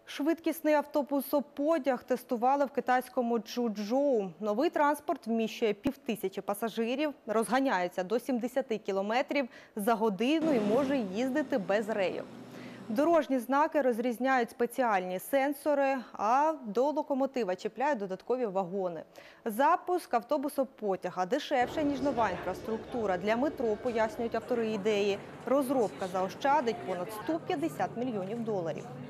Швидкісний автобусопотяг тестували в китайському Чжучжоу. Новий транспорт вміщує 5000 пасажирів, розганяється до 70 км за годину і може їздити без рейок. Дорожні знаки розрізняють спеціальні сенсори, а до локомотива чіпляють додаткові вагони. Запуск автобусопотяга дешевше, ніж нова інфраструктура. Для метро, пояснюють автори ідеї, розробка заощадить понад $150 мільйонів.